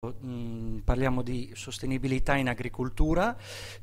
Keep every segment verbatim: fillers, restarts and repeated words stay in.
Mh, parliamo di sostenibilità in agricoltura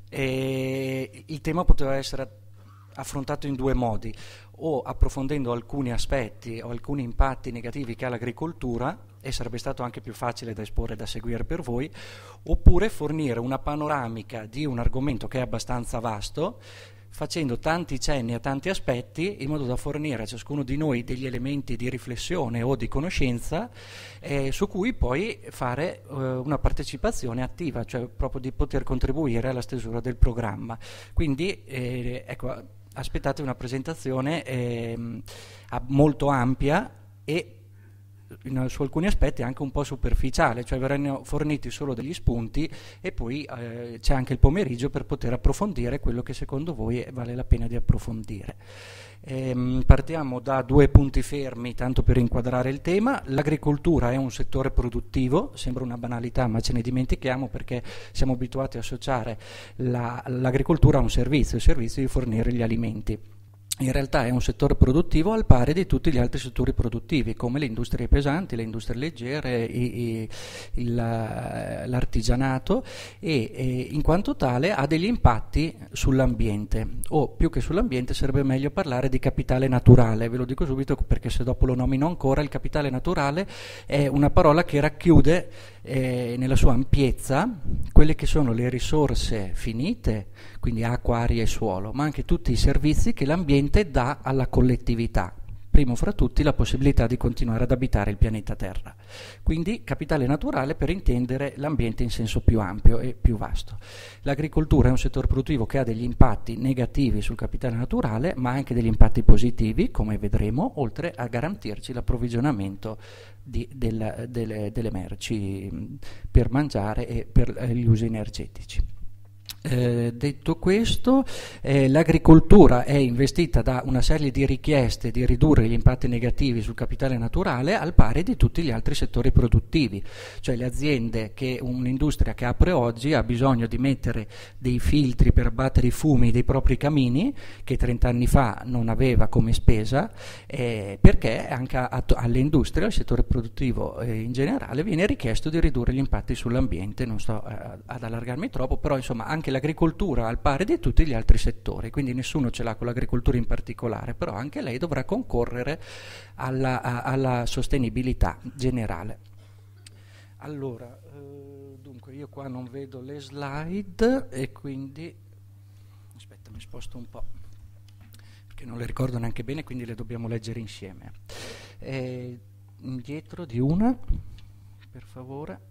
e il tema poteva essere affrontato in due modi, o approfondendo alcuni aspetti o alcuni impatti negativi che ha l'agricoltura, e sarebbe stato anche più facile da esporre e da seguire per voi, oppure fornire una panoramica di un argomento che è abbastanza vasto, facendo tanti cenni a tanti aspetti, in modo da fornire a ciascuno di noi degli elementi di riflessione o di conoscenza eh, su cui poi fare eh, una partecipazione attiva, cioè proprio di poter contribuire alla stesura del programma. Quindi eh, ecco, aspettate una presentazione eh, molto ampia e in, su alcuni aspetti anche un po' superficiale, cioè verranno forniti solo degli spunti e poi eh, c'è anche il pomeriggio per poter approfondire quello che secondo voi vale la pena di approfondire. Ehm, partiamo da due punti fermi, tanto per inquadrare il tema. L'agricoltura è un settore produttivo, sembra una banalità ma ce ne dimentichiamo perché siamo abituati a associare la, l'agricoltura a un servizio, il servizio di fornire gli alimenti. In realtà è un settore produttivo al pari di tutti gli altri settori produttivi, come le industrie pesanti, le industrie leggere, i, i, il, l'artigianato e, e in quanto tale ha degli impatti sull'ambiente, o più che sull'ambiente sarebbe meglio parlare di capitale naturale. Ve lo dico subito perché se dopo lo nomino ancora. Il capitale naturale è una parola che racchiude eh, nella sua ampiezza quelle che sono le risorse finite, quindi acqua, aria e suolo, ma anche tutti i servizi che l'ambiente dà alla collettività, primo fra tutti la possibilità di continuare ad abitare il pianeta Terra. Quindi capitale naturale per intendere l'ambiente in senso più ampio e più vasto. L'agricoltura è un settore produttivo che ha degli impatti negativi sul capitale naturale, ma anche degli impatti positivi, come vedremo, oltre a garantirci l'approvvigionamento di, del, delle, delle merci per mangiare e per eh, gli usi energetici. Eh, detto questo, eh, l'agricoltura è investita da una serie di richieste di ridurre gli impatti negativi sul capitale naturale al pari di tutti gli altri settori produttivi, cioè le aziende che un'industria che apre oggi ha bisogno di mettere dei filtri per abbattere i fumi dei propri camini che trenta anni fa non aveva come spesa, eh, perché anche a, a, alle industrie, al settore produttivo eh, in generale viene richiesto di ridurre gli impatti sull'ambiente. Non sto eh, ad allargarmi troppo, però insomma anche l'agricoltura al pari di tutti gli altri settori, quindi nessuno ce l'ha con l'agricoltura in particolare, però anche lei dovrà concorrere alla, a, alla sostenibilità generale. Allora, eh, dunque io qua non vedo le slide e quindi aspetta, mi sposto un po' perché non le ricordo neanche bene, quindi le dobbiamo leggere insieme. Eh, indietro di una, per favore.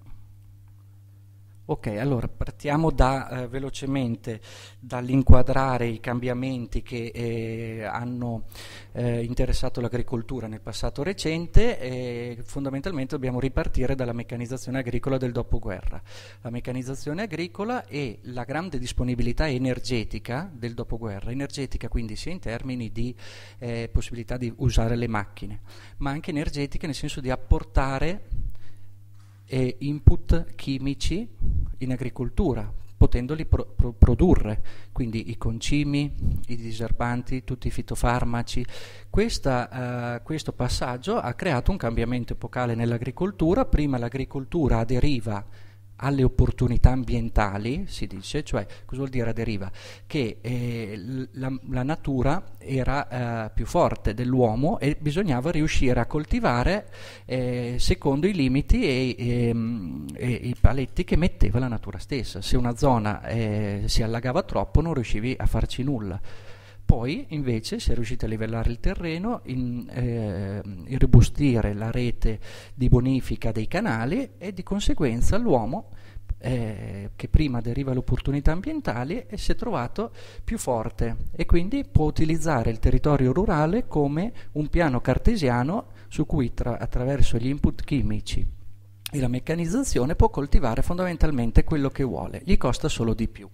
Ok, allora partiamo da, eh, velocemente dall'inquadrare i cambiamenti che eh, hanno eh, interessato l'agricoltura nel passato recente e fondamentalmente dobbiamo ripartire dalla meccanizzazione agricola del dopoguerra. La meccanizzazione agricola e la grande disponibilità energetica del dopoguerra, energetica quindi sia in termini di eh, possibilità di usare le macchine, ma anche energetica nel senso di apportare e input chimici in agricoltura, potendoli pro- pro- produrre, quindi i concimi, i diserbanti, tutti i fitofarmaci. Questa, uh, questo passaggio ha creato un cambiamento epocale nell'agricoltura. Prima l'agricoltura aderiva alle opportunità ambientali, si dice, cioè cosa vuol dire aderiva? Che eh, la, la natura era eh, più forte dell'uomo e bisognava riuscire a coltivare eh, secondo i limiti e, e, e i paletti che metteva la natura stessa. Se una zona eh, si allagava troppo non riuscivi a farci nulla. Poi invece si è riusciti a livellare il terreno, in, eh, irrobustire la rete di bonifica dei canali e di conseguenza l'uomo, eh, che prima deriva le opportunità ambientali, e si è trovato più forte e quindi può utilizzare il territorio rurale come un piano cartesiano su cui tra, attraverso gli input chimici e la meccanizzazione può coltivare fondamentalmente quello che vuole, gli costa solo di più.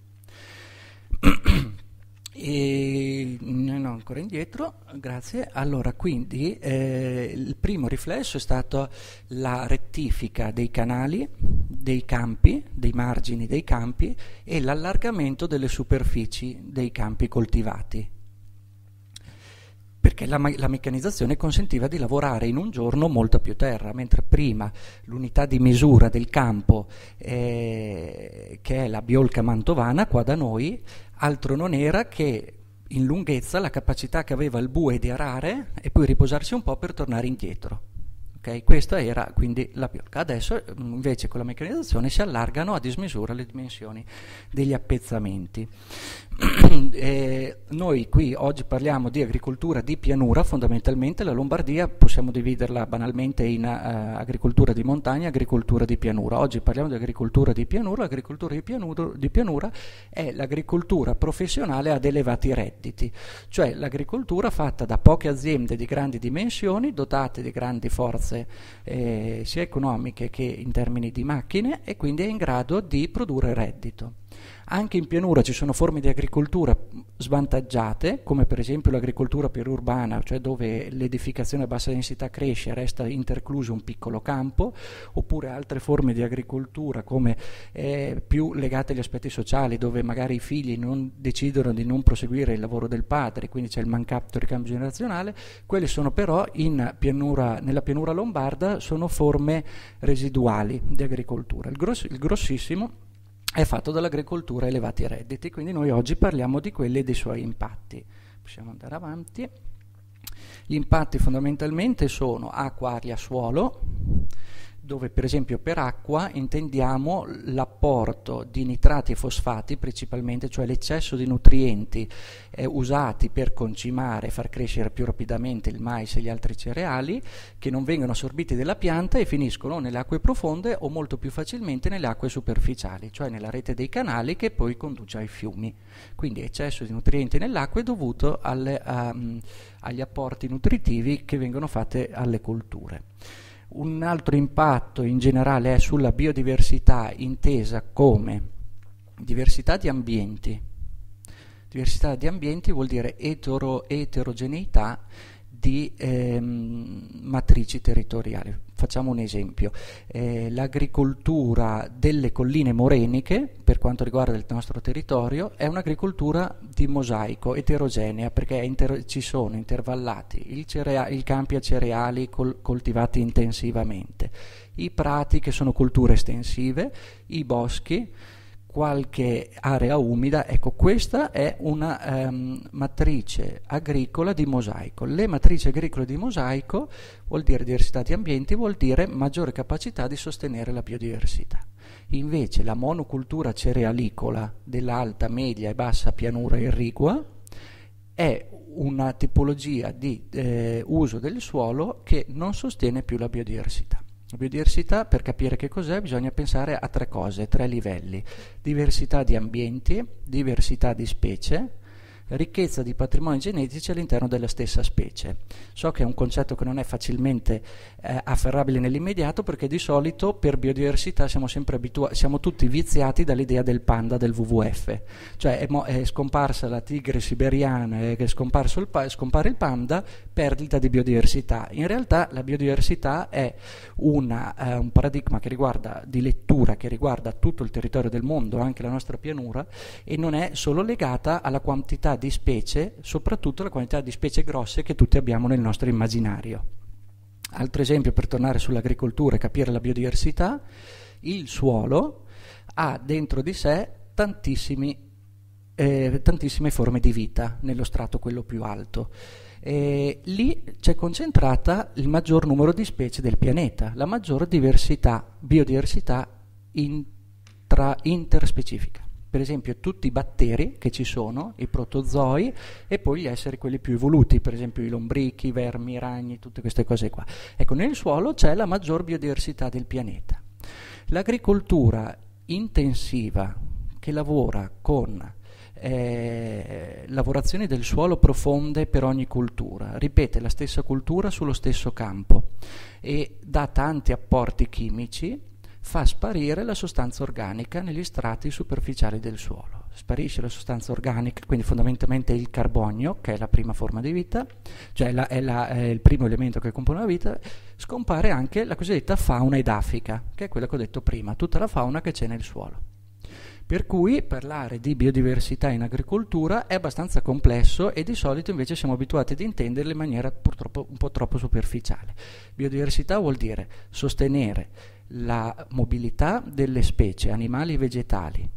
E, no, ancora indietro, grazie. Allora, quindi eh, il primo riflesso è stato la rettifica dei canali, dei campi, dei margini dei campi e l'allargamento delle superfici dei campi coltivati. perché la, la meccanizzazione consentiva di lavorare in un giorno molta più terra, mentre prima l'unità di misura del campo, eh, che è la biolca mantovana, qua da noi, altro non era che in lunghezza la capacità che aveva il bue di arare e poi riposarsi un po' per tornare indietro. Okay? Questa era quindi la biolca. Adesso invece con la meccanizzazione si allargano a dismisura le dimensioni degli appezzamenti. Eh, noi qui oggi parliamo di agricoltura di pianura, fondamentalmente la Lombardia possiamo dividerla banalmente in uh, agricoltura di montagna e agricoltura di pianura. Oggi parliamo di agricoltura di pianura. L'agricoltura di pianura, di pianura è l'agricoltura professionale ad elevati redditi, cioè l'agricoltura fatta da poche aziende di grandi dimensioni, dotate di grandi forze eh, sia economiche che in termini di macchine, e quindi è in grado di produrre reddito. Anche in pianura ci sono forme di agricoltura svantaggiate, come per esempio l'agricoltura periurbana, cioè dove l'edificazione a bassa densità cresce e resta intercluso un piccolo campo, oppure altre forme di agricoltura come eh, più legate agli aspetti sociali, dove magari i figli non decidono di non proseguire il lavoro del padre, quindi c'è il mancato ricambio generazionale. Quelle sono però in pianura, nella pianura lombarda sono forme residuali di agricoltura. Il, gross, il grossissimo è fatto dall'agricoltura a elevati redditi, quindi noi oggi parliamo di quelli e dei suoi impatti. Possiamo andare avanti. Gli impatti fondamentalmente sono acqua, aria, suolo, dove per esempio per acqua intendiamo l'apporto di nitrati e fosfati principalmente, cioè l'eccesso di nutrienti eh, usati per concimare e far crescere più rapidamente il mais e gli altri cereali, che non vengono assorbiti dalla pianta e finiscono nelle acque profonde o molto più facilmente nelle acque superficiali, cioè nella rete dei canali che poi conduce ai fiumi. Quindi eccesso di nutrienti nell'acqua è dovuto alle, um, agli apporti nutritivi che vengono fatti alle colture. Un altro impatto in generale è sulla biodiversità, intesa come diversità di ambienti. Diversità di ambienti vuol dire etero, eterogeneità di ehm, matrici territoriali. Facciamo un esempio. Eh, l'agricoltura delle colline moreniche, per quanto riguarda il nostro territorio, è un'agricoltura di mosaico, eterogenea, perché inter- ci sono intervallati il, cerea- il campi a cereali col- coltivati intensivamente, i prati che sono colture estensive, i boschi, qualche area umida. Ecco, questa è una um, matrice agricola di mosaico. Le matrici agricole di mosaico vuol dire diversità di ambienti, vuol dire maggiore capacità di sostenere la biodiversità. Invece la monocultura cerealicola dell'alta, media e bassa pianura irrigua è una tipologia di eh, uso del suolo che non sostiene più la biodiversità. La biodiversità, per capire che cos'è, bisogna pensare a tre cose, tre livelli: diversità di ambienti, diversità di specie, ricchezza di patrimoni genetici all'interno della stessa specie. So che è un concetto che non è facilmente eh, afferrabile nell'immediato, perché di solito per biodiversità siamo sempre abituati, siamo tutti viziati dall'idea del panda del W W F, cioè è, mo- è scomparsa la tigre siberiana, è scomparso il pa- scompare il panda, perdita di biodiversità. In realtà la biodiversità è una, eh, un paradigma che riguarda, di lettura che riguarda tutto il territorio del mondo, anche la nostra pianura, e non è solo legata alla quantità di specie, soprattutto la quantità di specie grosse che tutti abbiamo nel nostro immaginario. Altro esempio per tornare sull'agricoltura e capire la biodiversità: il suolo ha dentro di sé tantissimi, eh, tantissime forme di vita nello strato quello più alto. E lì c'è concentrata il maggior numero di specie del pianeta, la maggior diversità, biodiversità intra, interspecifica. Per esempio tutti i batteri che ci sono, i protozoi, e poi gli esseri quelli più evoluti, per esempio i lombrichi, i vermi, i ragni, tutte queste cose qua. Ecco, nel suolo c'è la maggior biodiversità del pianeta. L'agricoltura intensiva che lavora con eh, lavorazioni del suolo profonde per ogni cultura, ripete la stessa cultura sullo stesso campo e dà tanti apporti chimici, fa sparire la sostanza organica negli strati superficiali del suolo. Sparisce la sostanza organica, quindi fondamentalmente il carbonio, che è la prima forma di vita, cioè la, è, la, è il primo elemento che compone la vita. Scompare anche la cosiddetta fauna edafica, che è quella che ho detto prima, tutta la fauna che c'è nel suolo. Per cui parlare di biodiversità in agricoltura è abbastanza complesso e di solito invece siamo abituati ad intenderla in maniera purtroppo un po' troppo superficiale. Biodiversità vuol dire sostenere la mobilità delle specie animali e vegetali,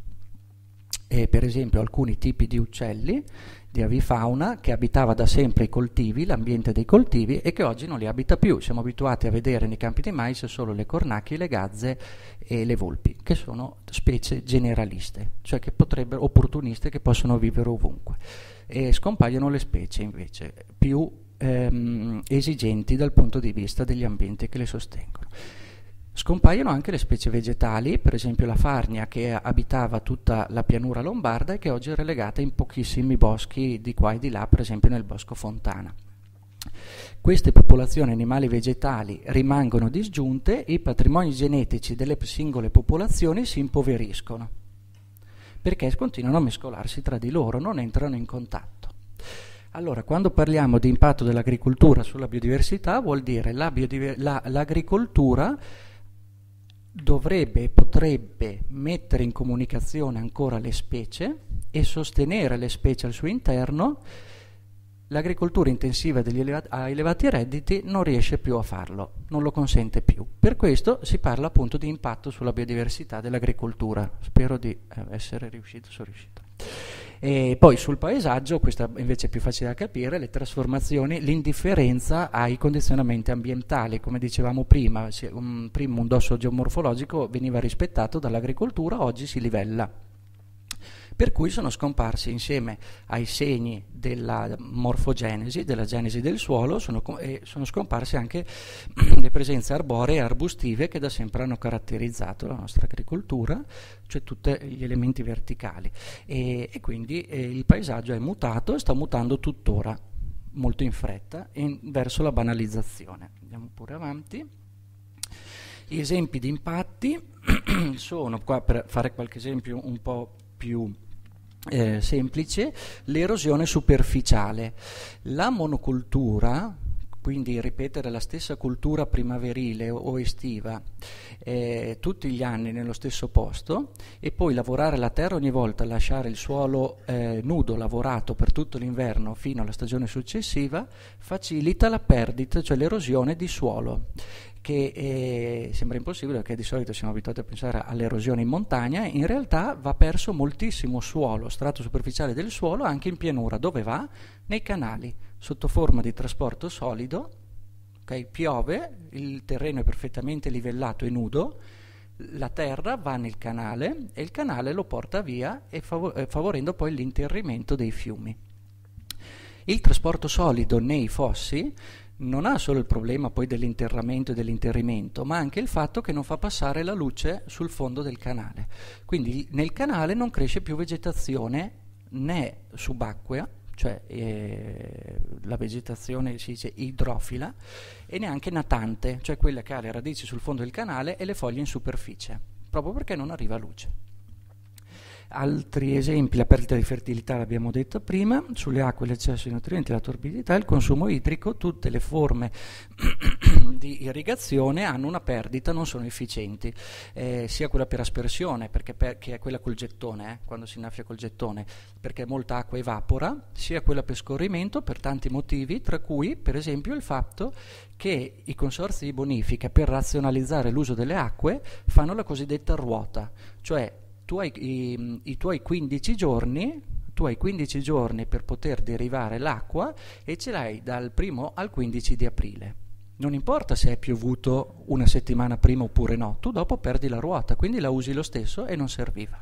e per esempio alcuni tipi di uccelli, di avifauna che abitava da sempre i coltivi, l'ambiente dei coltivi, e che oggi non li abita più. Siamo abituati a vedere nei campi di mais solo le cornacchie, le gazze e le volpi, che sono specie generaliste, cioè che potrebbero, opportuniste, che possono vivere ovunque. E scompaiono le specie invece più ehm, esigenti dal punto di vista degli ambienti che le sostengono. Scompaiono anche le specie vegetali, per esempio la farnia che abitava tutta la pianura lombarda e che oggi è relegata in pochissimi boschi di qua e di là, per esempio nel bosco Fontana. Queste popolazioni animali e vegetali rimangono disgiunte e i patrimoni genetici delle singole popolazioni si impoveriscono, perché continuano a mescolarsi tra di loro, non entrano in contatto. Allora, quando parliamo di impatto dell'agricoltura sulla biodiversità, vuol dire la biodiver- la, l'agricoltura dovrebbe e potrebbe mettere in comunicazione ancora le specie e sostenere le specie al suo interno. L'agricoltura intensiva degli eleva- a elevati redditi non riesce più a farlo, non lo consente più. Per questo si parla appunto di impatto sulla biodiversità dell'agricoltura. Spero di eh, essere riuscito, sono riuscito. E poi sul paesaggio, questa invece è più facile da capire, le trasformazioni, l'indifferenza ai condizionamenti ambientali. Come dicevamo prima, un, prima un dosso geomorfologico veniva rispettato dall'agricoltura, oggi si livella. Per cui sono scomparsi insieme ai segni della morfogenesi, della genesi del suolo, sono, e sono scomparse anche le presenze arboree e arbustive che da sempre hanno caratterizzato la nostra agricoltura, cioè tutti gli elementi verticali. E, e quindi eh, il paesaggio è mutato e sta mutando tuttora, molto in fretta, in, verso la banalizzazione. Andiamo pure avanti. Gli esempi di impatti sono, qua per fare qualche esempio un po' più Eh, semplice, l'erosione superficiale. La monocultura, quindi ripetere la stessa cultura primaverile o estiva eh, tutti gli anni nello stesso posto e poi lavorare la terra ogni volta, lasciare il suolo eh, nudo, lavorato per tutto l'inverno fino alla stagione successiva, facilita la perdita, cioè l'erosione di suolo, che eh, sembra impossibile perché di solito siamo abituati a pensare all'erosione in montagna. In realtà va perso moltissimo suolo, strato superficiale del suolo, anche in pianura. Dove va? Nei canali, sotto forma di trasporto solido. Okay? Piove, il terreno è perfettamente livellato e nudo, la terra va nel canale e il canale lo porta via, e fav- eh, favorendo poi l'interrimento dei fiumi. Il trasporto solido nei fossi non ha solo il problema poi dell'interramento e dell'interrimento, ma anche il fatto che non fa passare la luce sul fondo del canale. Quindi nel canale non cresce più vegetazione né subacquea, cioè eh, la vegetazione si dice idrofila, e neanche natante, cioè quella che ha le radici sul fondo del canale e le foglie in superficie, proprio perché non arriva luce. Altri esempi: la perdita di fertilità, l'abbiamo detto prima, sulle acque l'eccesso di nutrienti, la torbidità, il consumo idrico. Tutte le forme di irrigazione hanno una perdita, non sono efficienti, eh, sia quella per aspersione, perché per, che è quella col gettone, eh, quando si innaffia col gettone, perché molta acqua evapora, sia quella per scorrimento, per tanti motivi, tra cui per esempio il fatto che i consorzi di bonifica, per razionalizzare l'uso delle acque, fanno la cosiddetta ruota, cioè tu hai i, i tuoi quindici giorni, tu hai quindici giorni per poter derivare l'acqua e ce l'hai dal primo al quindici di aprile. Non importa se è piovuto una settimana prima oppure no, tu dopo perdi la ruota, quindi la usi lo stesso e non serviva.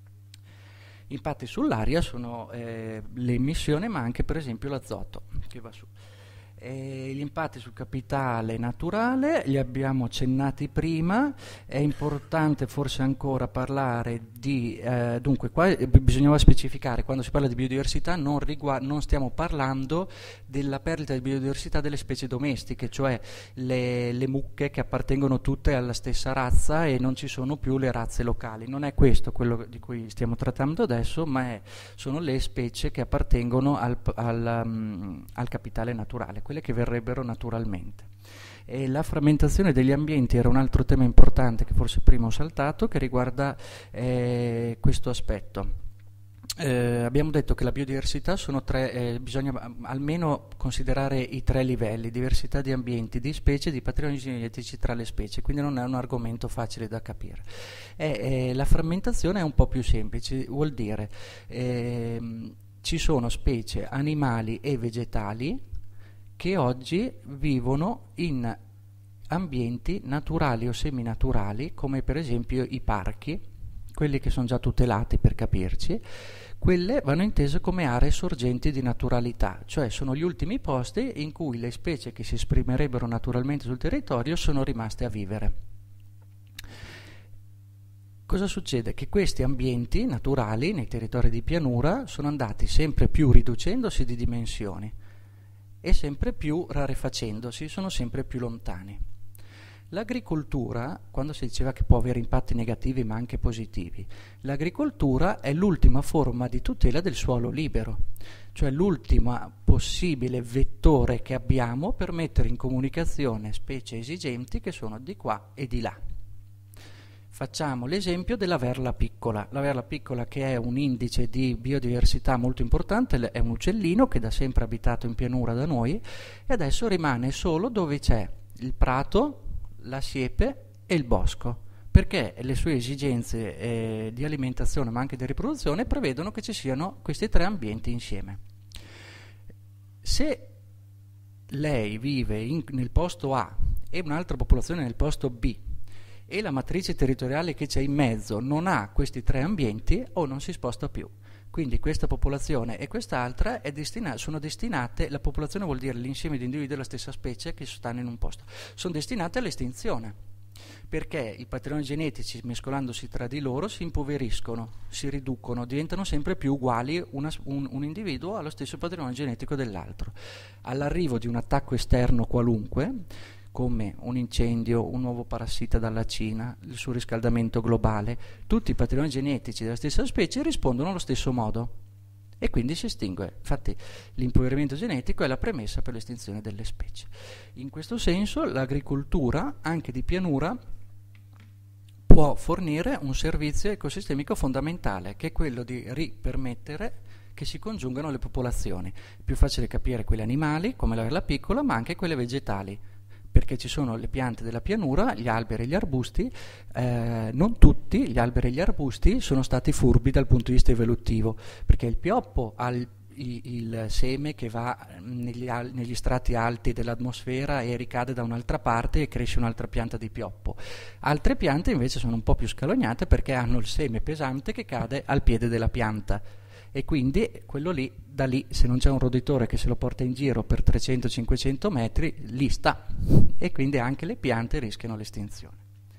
Impatti sull'aria sono eh, le emissioni, ma anche per esempio l'azoto che va su. E gli impatti sul capitale naturale li abbiamo accennati prima. È importante forse ancora parlare di eh, dunque qua bisognava specificare, quando si parla di biodiversità non, riguarda, non stiamo parlando della perdita di biodiversità delle specie domestiche, cioè le, le mucche che appartengono tutte alla stessa razza e non ci sono più le razze locali. Non è questo quello di cui stiamo trattando adesso, ma è, sono le specie che appartengono al, al, um, al capitale naturale, quelle che verrebbero naturalmente. E la frammentazione degli ambienti era un altro tema importante che forse prima ho saltato, che riguarda eh, questo aspetto. Eh, abbiamo detto che la biodiversità sono tre, eh, bisogna almeno considerare i tre livelli: diversità di ambienti, di specie, di patrimoni genetici tra le specie, quindi non è un argomento facile da capire. E, eh, la frammentazione è un po' più semplice, vuol dire eh, ci sono specie animali e vegetali che oggi vivono in ambienti naturali o seminaturali, come per esempio i parchi, quelli che sono già tutelati per capirci. Quelle vanno intese come aree sorgenti di naturalità, cioè sono gli ultimi posti in cui le specie che si esprimerebbero naturalmente sul territorio sono rimaste a vivere. Cosa succede? Che questi ambienti naturali nei territori di pianura sono andati sempre più riducendosi di dimensioni e sempre più rarefacendosi, sono sempre più lontani. L'agricoltura, quando si diceva che può avere impatti negativi ma anche positivi, l'agricoltura è l'ultima forma di tutela del suolo libero, cioè l'ultimo possibile vettore che abbiamo per mettere in comunicazione specie esigenti che sono di qua e di là. Facciamo l'esempio della verla piccola. La verla piccola, che è un indice di biodiversità molto importante, è un uccellino che da sempre ha abitato in pianura da noi e adesso rimane solo dove c'è il prato, la siepe e il bosco, perché le sue esigenze eh, di alimentazione ma anche di riproduzione prevedono che ci siano questi tre ambienti insieme. Se lei vive in, nel posto A e un'altra popolazione nel posto B e la matrice territoriale che c'è in mezzo non ha questi tre ambienti, o non si sposta più. Quindi questa popolazione e quest'altra è destina- sono destinate, la popolazione vuol dire l'insieme di individui della stessa specie che stanno in un posto, sono destinate all'estinzione, perché i patrimoni genetici, mescolandosi tra di loro, si impoveriscono, si riducono, diventano sempre più uguali una, un, un individuo allo stesso patrimonio genetico dell'altro. All'arrivo di un attacco esterno qualunque, come un incendio, un nuovo parassita dalla Cina, il surriscaldamento globale, tutti i patrimoni genetici della stessa specie rispondono allo stesso modo e quindi si estingue. Infatti l'impoverimento genetico è la premessa per l'estinzione delle specie. In questo senso l'agricoltura, anche di pianura, può fornire un servizio ecosistemico fondamentale, che è quello di ripermettere che si congiungano le popolazioni. È più facile capire quelle animali, come la verla piccola, ma anche quelle vegetali, perché ci sono le piante della pianura, gli alberi e gli arbusti. Eh, non tutti gli alberi e gli arbusti sono stati furbi dal punto di vista evolutivo, perché il pioppo ha il, il seme che va negli, negli strati alti dell'atmosfera e ricade da un'altra parte e cresce un'altra pianta di pioppo. Altre piante invece sono un po' più scalognate perché hanno il seme pesante che cade al piede della pianta. E quindi quello lì, da lì, se non c'è un roditore che se lo porta in giro per trecento cinquecento metri, lì sta, e quindi anche le piante rischiano l'estinzione.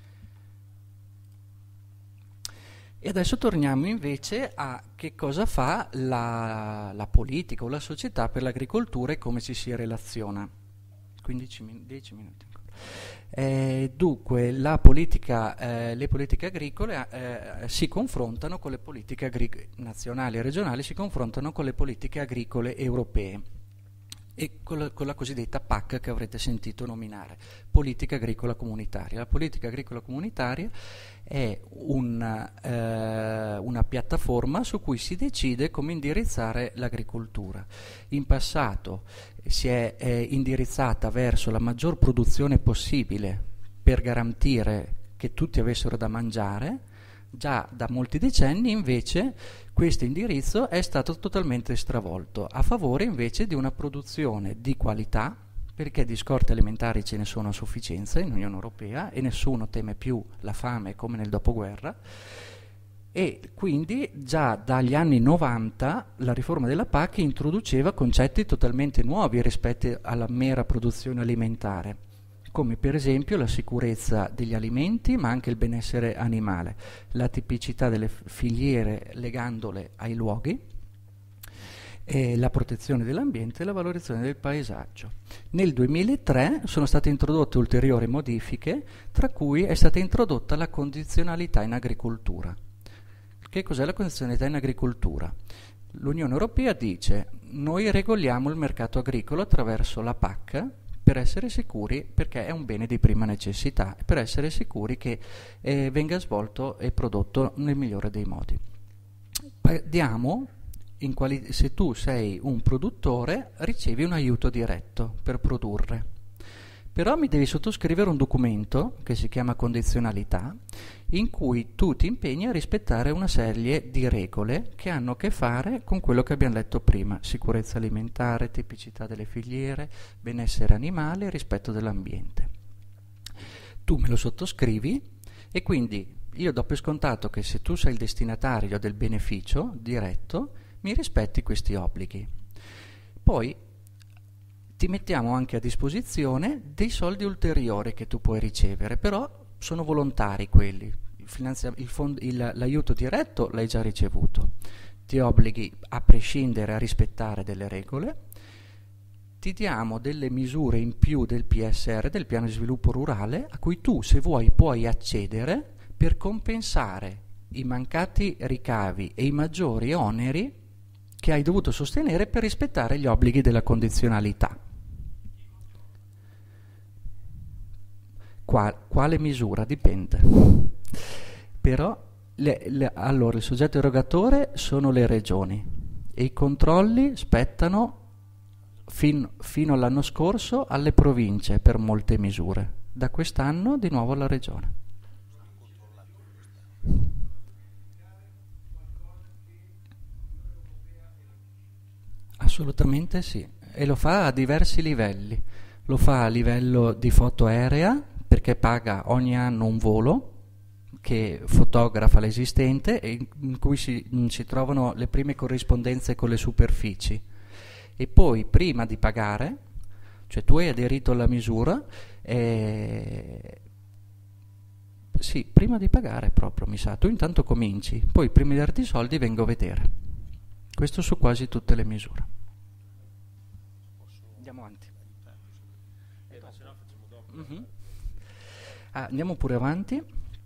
E adesso torniamo invece a che cosa fa la, la politica o la società per l'agricoltura e come ci si relaziona. quindici min- dieci minuti ancora. Eh, dunque, la politica, eh, le politiche agricole eh, si confrontano con le politiche agric- nazionali e regionali, si confrontano con le politiche agricole europee e con la, con la cosiddetta P A C che avrete sentito nominare, politica agricola comunitaria. La politica agricola comunitaria è una, eh, una piattaforma su cui si decide come indirizzare l'agricoltura. In passato si è eh, indirizzata verso la maggior produzione possibile per garantire che tutti avessero da mangiare. Già da molti decenni invece questo indirizzo è stato totalmente stravolto a favore invece di una produzione di qualità, perché di scorte alimentari ce ne sono a sufficienza in Unione Europea e nessuno teme più la fame come nel dopoguerra, e quindi già dagli anni novanta la riforma della P A C introduceva concetti totalmente nuovi rispetto alla mera produzione alimentare, come per esempio la sicurezza degli alimenti ma anche il benessere animale, la tipicità delle filiere legandole ai luoghi, e la protezione dell'ambiente e la valorizzazione del paesaggio. Nel duemilatré sono state introdotte ulteriori modifiche, tra cui è stata introdotta la condizionalità in agricoltura. Che cos'è la condizionalità in agricoltura? L'Unione Europea dice: noi regoliamo il mercato agricolo attraverso la P A C per essere sicuri, perché è un bene di prima necessità, per essere sicuri che eh, venga svolto e prodotto nel migliore dei modi. Diamo, in quali, se tu sei un produttore, ricevi un aiuto diretto per produrre. Però mi devi sottoscrivere un documento che si chiama condizionalità, in cui tu ti impegni a rispettare una serie di regole che hanno a che fare con quello che abbiamo letto prima: sicurezza alimentare, tipicità delle filiere, benessere animale, rispetto dell'ambiente. Tu me lo sottoscrivi e quindi io do per scontato che se tu sei il destinatario del beneficio diretto, mi rispetti questi obblighi. Poi ti mettiamo anche a disposizione dei soldi ulteriori che tu puoi ricevere, però sono volontari quelli. Il finanzia- il fond- il- l'aiuto diretto l'hai già ricevuto, ti obblighi a prescindere a rispettare delle regole, ti diamo delle misure in più del P S R, del piano di sviluppo rurale, a cui tu, se vuoi, puoi accedere per compensare i mancati ricavi e i maggiori oneri che hai dovuto sostenere per rispettare gli obblighi della condizionalità. Qua, quale misura? Dipende. Però, le, le, allora, il soggetto erogatore sono le regioni e i controlli spettano fin, fino all'anno scorso alle province per molte misure. Da quest'anno di nuovo alla regione. Assolutamente sì, e lo fa a diversi livelli. Lo fa a livello di foto aerea, perché paga ogni anno un volo che fotografa l'esistente e in cui si, si trovano le prime corrispondenze con le superfici. E poi, prima di pagare, cioè tu hai aderito alla misura, eh, sì, prima di pagare proprio, mi sa, tu intanto cominci, poi prima di darti i soldi vengo a vedere. Questo su quasi tutte le misure. Andiamo avanti. Mm-hmm. Ah, andiamo pure avanti.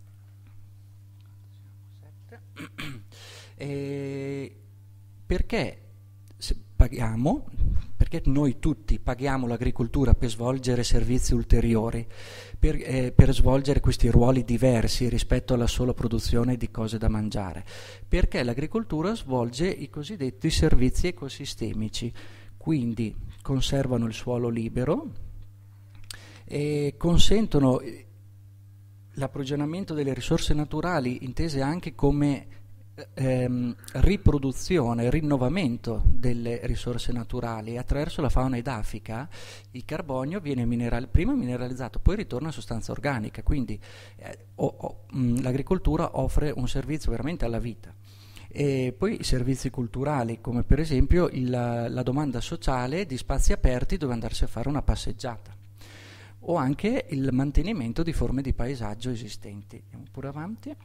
E perché se paghiamo? Perché noi tutti paghiamo l'agricoltura per svolgere servizi ulteriori, per, eh, per svolgere questi ruoli diversi rispetto alla sola produzione di cose da mangiare? Perché l'agricoltura svolge i cosiddetti servizi ecosistemici, quindi conservano il suolo libero e consentono l'approvvigionamento delle risorse naturali, intese anche come ehm, riproduzione, rinnovamento delle risorse naturali. Attraverso la fauna edafica il carbonio viene mineral- prima mineralizzato, poi ritorna a sostanza organica, quindi eh, o, o, mh, l'agricoltura offre un servizio veramente alla vita. E poi i servizi culturali, come per esempio il, la domanda sociale di spazi aperti dove andarsi a fare una passeggiata, o anche il mantenimento di forme di paesaggio esistenti. Andiamo pure avanti.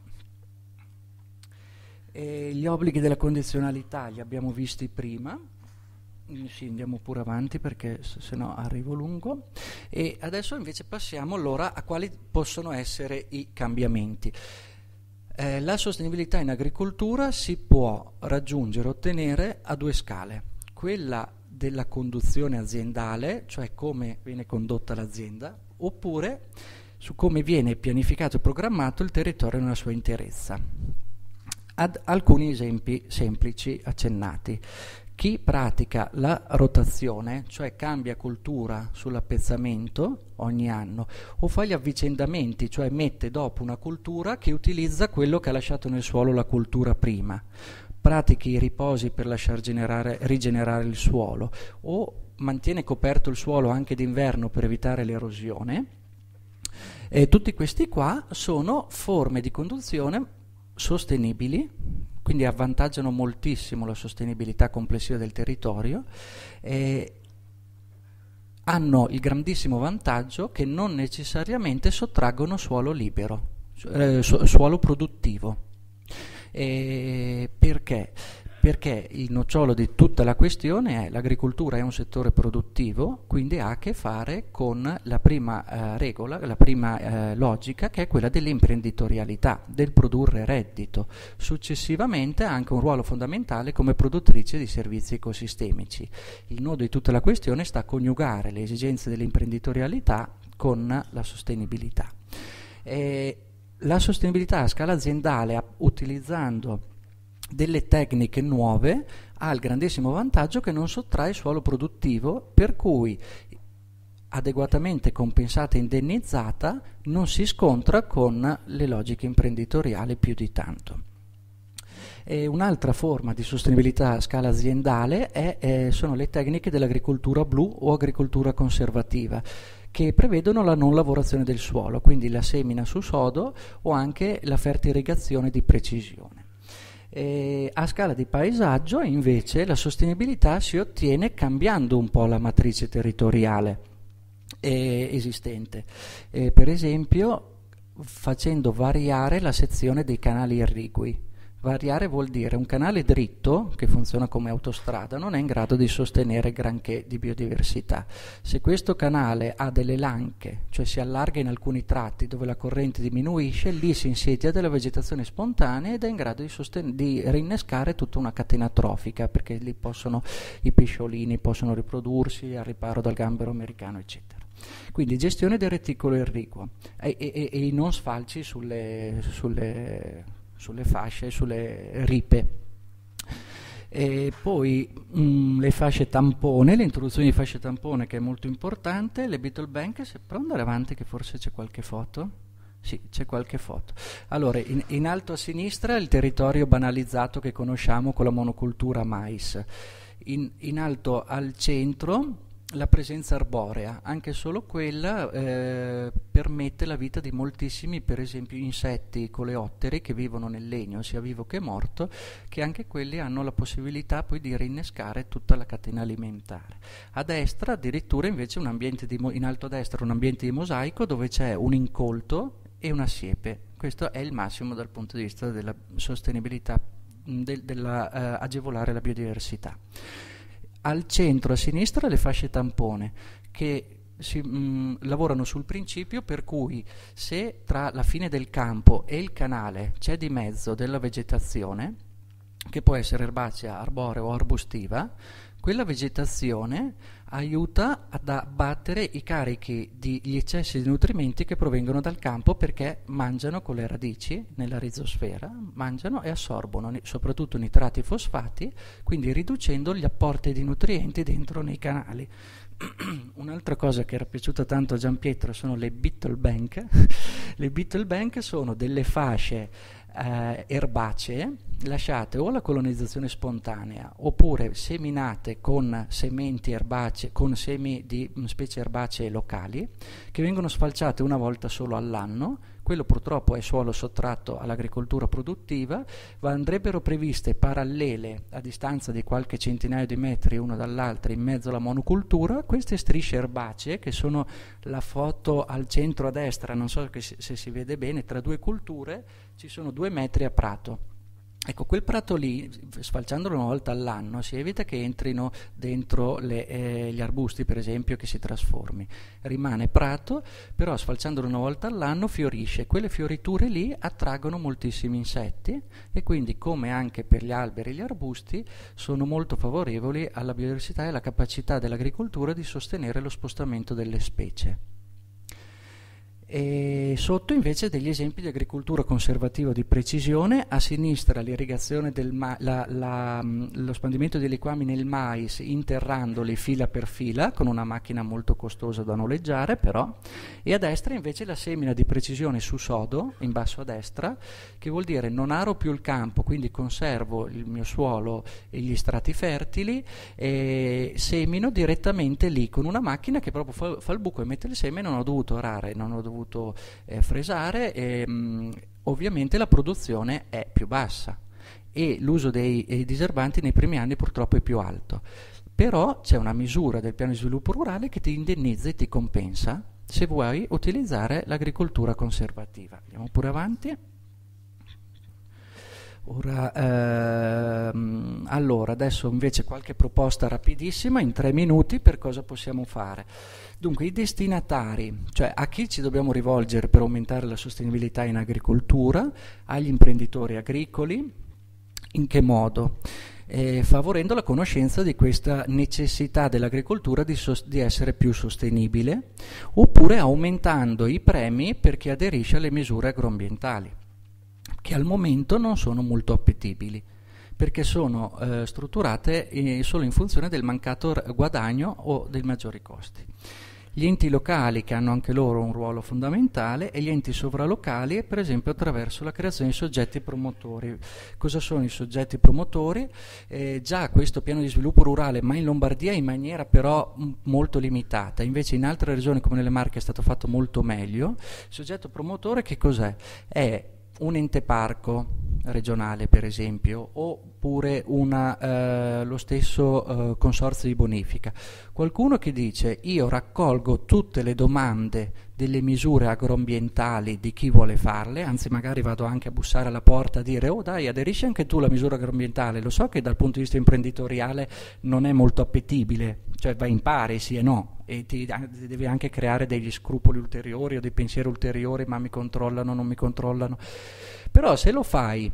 E gli obblighi della condizionalità li abbiamo visti prima. Sì, andiamo pure avanti perché se no arrivo lungo. E adesso invece passiamo allora a quali possono essere i cambiamenti. Eh, la sostenibilità in agricoltura si può raggiungere, ottenere a due scale: quella della conduzione aziendale, cioè come viene condotta l'azienda, oppure su come viene pianificato e programmato il territorio nella sua interezza. Ad alcuni esempi semplici accennati. Chi pratica la rotazione, cioè cambia coltura sull'appezzamento ogni anno, o fa gli avvicendamenti, cioè mette dopo una coltura che utilizza quello che ha lasciato nel suolo la coltura prima, pratichi i riposi per lasciar generare, rigenerare il suolo, o mantiene coperto il suolo anche d'inverno per evitare l'erosione, e tutti questi qua sono forme di conduzione sostenibili, quindi avvantaggiano moltissimo la sostenibilità complessiva del territorio, e hanno il grandissimo vantaggio che non necessariamente sottraggono suolo libero, eh, su, suolo produttivo. E perché? perché il nocciolo di tutta la questione è: l'agricoltura è un settore produttivo, quindi ha a che fare con la prima eh, regola, la prima eh, logica, che è quella dell'imprenditorialità, del produrre reddito. Successivamente ha anche un ruolo fondamentale come produttrice di servizi ecosistemici. Il nodo di tutta la questione sta a coniugare le esigenze dell'imprenditorialità con la sostenibilità. E la sostenibilità a scala aziendale, a, utilizzando delle tecniche nuove, ha il grandissimo vantaggio che non sottrae suolo produttivo, per cui adeguatamente compensata e indennizzata non si scontra con le logiche imprenditoriali più di tanto. E un'altra forma di sostenibilità a scala aziendale è, eh, sono le tecniche dell'agricoltura blu o agricoltura conservativa, che prevedono la non lavorazione del suolo, quindi la semina su sodo o anche la fertirrigazione di precisione. E a scala di paesaggio invece la sostenibilità si ottiene cambiando un po' la matrice territoriale eh, esistente, eh, per esempio facendo variare la sezione dei canali irrigui. Variare vuol dire un canale dritto che funziona come autostrada non è in grado di sostenere granché di biodiversità. Se questo canale ha delle lanche, cioè si allarga in alcuni tratti dove la corrente diminuisce, lì si insedia della vegetazione spontanea ed è in grado di, sosten- di rinnescare tutta una catena trofica, perché lì possono i pesciolini possono riprodursi al riparo dal gambero americano, eccetera. Quindi gestione del reticolo irriguo e, e, e i non sfalci sulle, sulle sulle fasce, sulle ripe. E poi mh, le fasce tampone, l'introduzione di fasce tampone che è molto importante, le beetle bank. Se può andare avanti che forse c'è qualche foto? Sì, c'è qualche foto. Allora, in, in alto a sinistra il territorio banalizzato che conosciamo con la monocultura mais. In, in alto al centro la presenza arborea, anche solo quella eh, permette la vita di moltissimi, per esempio insetti coleotteri che vivono nel legno sia vivo che morto, che anche quelli hanno la possibilità poi di rinnescare tutta la catena alimentare. A destra addirittura invece un ambiente di, in alto a destra un ambiente di mosaico dove c'è un incolto e una siepe. Questo è il massimo dal punto di vista della sostenibilità, del, della eh, agevolare la biodiversità. Al centro a sinistra le fasce tampone che si, mh, lavorano sul principio per cui se tra la fine del campo e il canale c'è di mezzo della vegetazione, che può essere erbacea, arborea o arbustiva, quella vegetazione aiuta ad abbattere i carichi di gli eccessi di nutrimenti che provengono dal campo, perché mangiano con le radici nella rizosfera, mangiano e assorbono soprattutto nitrati e fosfati, quindi riducendo gli apporti di nutrienti dentro nei canali. Un'altra cosa che era piaciuta tanto a Gianpietro sono le beetle bank. Le beetle bank sono delle fasce eh, erbacee lasciate o alla colonizzazione spontanea oppure seminate con sementi erbacee, con semi di specie erbacee locali, che vengono sfalciate una volta solo all'anno. Quello purtroppo è suolo sottratto all'agricoltura produttiva. Andrebbero previste parallele a distanza di qualche centinaio di metri una dall'altra in mezzo alla monocultura queste strisce erbacee, che sono la foto al centro a destra, non so che se si vede bene, tra due culture ci sono due metri a prato. Ecco, quel prato lì, sfalciandolo una volta all'anno, si evita che entrino dentro le, eh, gli arbusti, per esempio, che si trasformi. Rimane prato, però sfalciandolo una volta all'anno fiorisce. Quelle fioriture lì attraggono moltissimi insetti e quindi, come anche per gli alberi e gli arbusti, sono molto favorevoli alla biodiversità e alla capacità dell'agricoltura di sostenere lo spostamento delle specie. E sotto invece degli esempi di agricoltura conservativa di precisione. A sinistra l'irrigazione del ma- la, la, lo spandimento dei liquami nel mais interrandoli fila per fila con una macchina molto costosa da noleggiare però, e a destra invece la semina di precisione su sodo in basso a destra, che vuol dire non aro più il campo, quindi conservo il mio suolo e gli strati fertili e semino direttamente lì con una macchina che proprio fa, fa il buco e mette il seme. Non ho dovuto arare, non ho dovuto Eh, fresare e mh, ovviamente la produzione è più bassa e l'uso dei, dei diserbanti nei primi anni purtroppo è più alto, però c'è una misura del piano di sviluppo rurale che ti indennizza e ti compensa se vuoi utilizzare l'agricoltura conservativa. Andiamo pure avanti. Ora, ehm, allora, adesso invece qualche proposta rapidissima, in tre minuti, per cosa possiamo fare. Dunque, i destinatari, cioè a chi ci dobbiamo rivolgere per aumentare la sostenibilità in agricoltura, agli imprenditori agricoli, in che modo? Eh, favorendo la conoscenza di questa necessità dell'agricoltura di, sos- di essere più sostenibile, oppure aumentando i premi per chi aderisce alle misure agroambientali, che al momento non sono molto appetibili, perché sono eh, strutturate eh, solo in funzione del mancato guadagno o dei maggiori costi. Gli enti locali, che hanno anche loro un ruolo fondamentale, e gli enti sovralocali, per esempio attraverso la creazione di soggetti promotori. Cosa sono i soggetti promotori? Eh, già questo piano di sviluppo rurale, ma in Lombardia in maniera però m- molto limitata, invece in altre regioni come nelle Marche è stato fatto molto meglio. Il soggetto promotore che cos'è? È un ente parco regionale, per esempio, oppure una, eh, lo stesso eh, consorzio di bonifica. Qualcuno che dice: io raccolgo tutte le domande delle misure agroambientali di chi vuole farle, anzi magari vado anche a bussare alla porta a dire: oh dai, aderisci anche tu alla misura agroambientale, lo so che dal punto di vista imprenditoriale non è molto appetibile, cioè vai in pari sì e no, e ti, ti devi anche creare degli scrupoli ulteriori o dei pensieri ulteriori, ma mi controllano, non mi controllano. Però se lo fai,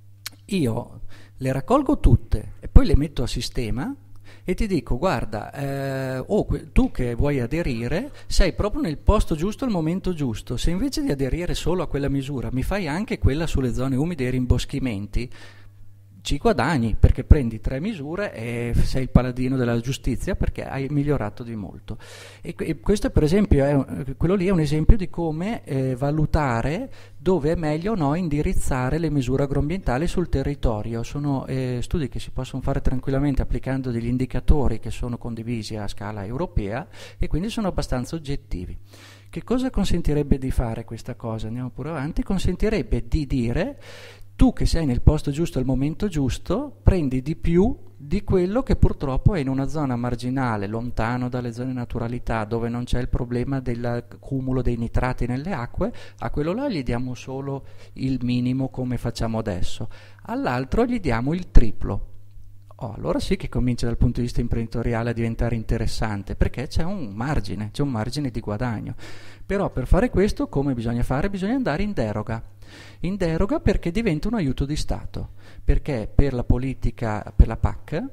io le raccolgo tutte e poi le metto a sistema e ti dico: guarda, eh, oh, tu che vuoi aderire sei proprio nel posto giusto al momento giusto, se invece di aderire solo a quella misura mi fai anche quella sulle zone umide e i rimboschimenti, ci guadagni, perché prendi tre misure e sei il paladino della giustizia, perché hai migliorato di molto. E, e questo per esempio è, quello lì è un esempio di come eh, valutare dove è meglio o no indirizzare le misure agroambientali sul territorio. Sono eh, studi che si possono fare tranquillamente applicando degli indicatori che sono condivisi a scala europea e quindi sono abbastanza oggettivi. Che cosa consentirebbe di fare questa cosa? Andiamo pure avanti. Consentirebbe di dire: tu che sei nel posto giusto al momento giusto, prendi di più di quello che purtroppo è in una zona marginale, lontano dalle zone naturalità, dove non c'è il problema del cumulo dei nitrati nelle acque. A quello là gli diamo solo il minimo, come facciamo adesso, all'altro gli diamo il triplo. Oh, allora sì che comincia dal punto di vista imprenditoriale a diventare interessante, perché c'è un margine, c'è un margine di guadagno. Però per fare questo come bisogna fare? Bisogna andare in deroga. In deroga perché diventa un aiuto di Stato, perché per la politica, per la P A C,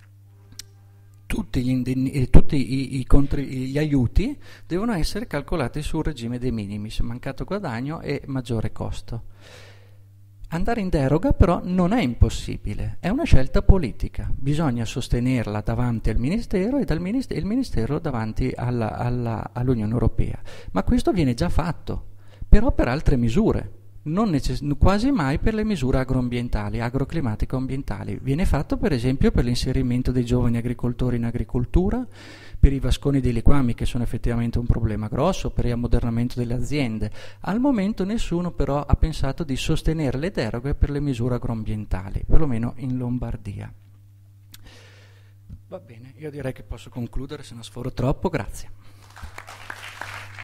tutti gli, indenni, tutti i, i contri, gli aiuti devono essere calcolati sul regime dei minimis, mancato guadagno e maggiore costo. Andare in deroga però non è impossibile, è una scelta politica, bisogna sostenerla davanti al Ministero e dal ministero, il Ministero davanti alla, alla, all'Unione Europea, ma questo viene già fatto, però per altre misure, non necess- quasi mai per le misure agroambientali, agroclimatico-ambientali. Viene fatto per esempio per l'inserimento dei giovani agricoltori in agricoltura, per i vasconi dei liquami che sono effettivamente un problema grosso, per l'ammodernamento delle aziende. Al momento nessuno però ha pensato di sostenere le deroghe per le misure agroambientali, perlomeno in Lombardia. Va bene, io direi che posso concludere se non sforo troppo, grazie.